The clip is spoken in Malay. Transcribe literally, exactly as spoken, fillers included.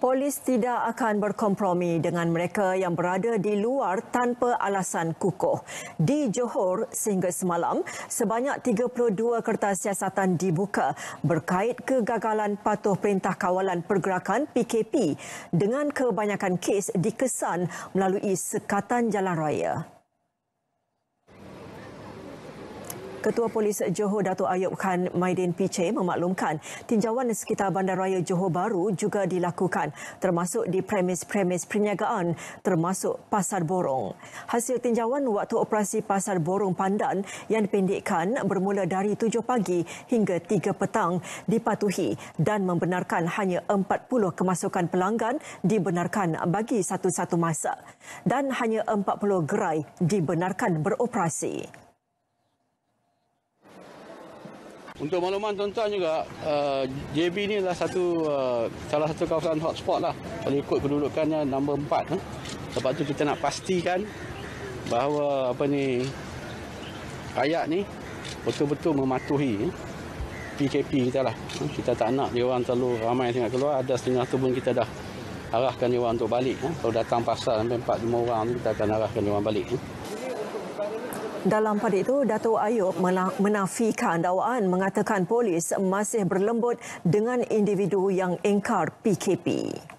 Polis tidak akan berkompromi dengan mereka yang berada di luar tanpa alasan kukuh. Di Johor sehingga semalam, sebanyak tiga puluh dua kertas siasatan dibuka berkait kegagalan patuh Perintah Kawalan Pergerakan P K P dengan kebanyakan kes dikesan melalui sekatan jalan raya. Ketua Polis Johor Datuk Ayub Khan Maidin P C memaklumkan tinjauan sekitar Bandaraya Johor Bahru juga dilakukan termasuk di premis-premis perniagaan termasuk Pasar Borong. Hasil tinjauan waktu operasi Pasar Borong Pandan yang dipendekkan bermula dari tujuh pagi hingga tiga petang dipatuhi dan membenarkan hanya empat puluh kemasukan pelanggan dibenarkan bagi satu-satu masa dan hanya empat puluh gerai dibenarkan beroperasi. Untuk makluman tuan-tuan juga, uh, J B ni adalah satu uh, salah satu kawasan hotspot lah. Kalau ikut kedudukannya nombor empat. Eh. Sebab tu kita nak pastikan bahawa apa ni rakyat ni betul-betul mematuhi eh, P K P kita lah. Kita tak nak dia orang terlalu ramai sangat keluar. Ada setengah tu pun kita dah arahkan dia orang untuk balik. Eh. Kalau datang pasar sampai empat lima orang tu kita akan arahkan dia orang balik. Eh. Dalam pada itu, Datuk Ayub menafikan dakwaan mengatakan polis masih berlembut dengan individu yang engkar P K P.